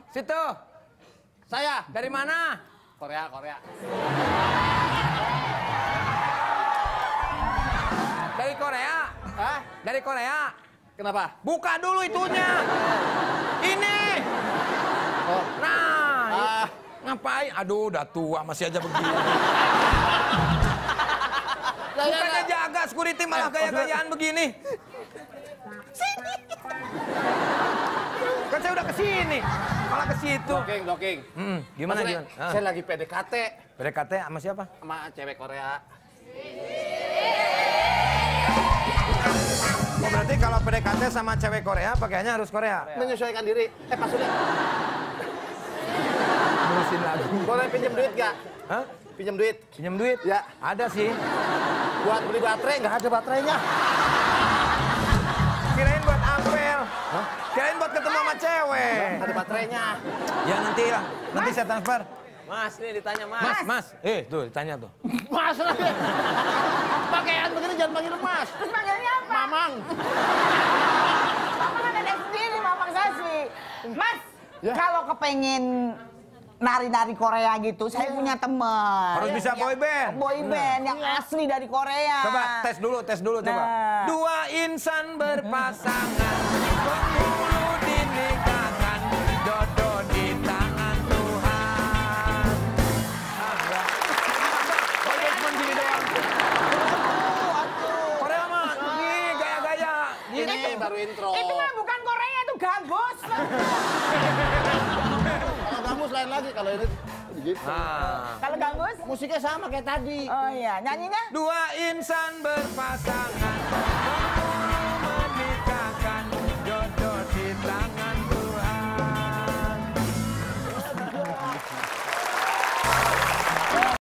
Situ. Saya. Dari mana? Korea. Dari Korea. Hah? Dari Korea. Kenapa? Buka dulu itunya. Ini. Oh. Nah. Ngapain? Aduh, udah tua masih aja begini. Bukannya jaga security malah gaya-gayaan begini. Sini. Kan saya udah kesini, malah ke situ. Docking. Gimana? Saya lagi PDKT. PDKT sama siapa? Sama cewek Korea. Oh, berarti kalau PDKT sama cewek Korea, pakaiannya harus Korea. Menyesuaikan diri. Pak Sule. Nulisin lagu. Boleh pinjam duit gak? Hah? Pinjam duit? Pinjam duit? Ya. Ada sih. Buat beli baterai, nggak ada baterainya. Kirain buat apel. Hah? Kirain buat ketemu sama cewek. Ada baterainya. Ya nanti lah. Nanti saya transfer. Mas, nih ditanya Mas. Mas. Tuh ditanya tuh. Mas lagi. Pakaian begini jangan panggil Mas. Terus panggilnya apa? Mamang. Mamang kan ada sendiri, Mamang Sasi. Mas, Ya. kalau kepengen nari-nari Korea gitu, saya punya teman. Harus bisa boy band. Boy band yang asli dari Korea. Coba tes dulu coba. Nah. Dua insan berpasangan, penghulu dinikahkan, jodoh di tangan Tuhan. Boy band cuma gini doang. Korea mah, nih gaya-gaya. Ini baru intro. Itu mah bukan Korea, itu gambus. Kalau kamu lain lagi, kalau ini gitu. Kalau gambus? Musiknya sama kayak tadi. Oh iya, nyanyinya? Dua insan berpasangan,